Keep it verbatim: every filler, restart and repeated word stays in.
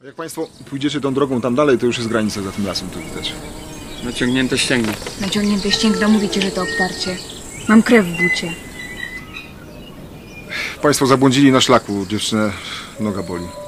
Jak państwo pójdziecie tą drogą tam dalej, to już jest granica za tym lasem, to widać. Naciągnięte ścięgno. Naciągnięte ścięgno, mówicie, że to obtarcie. Mam krew w bucie. Państwo zabłądzili na szlaku, dziewczynę noga boli.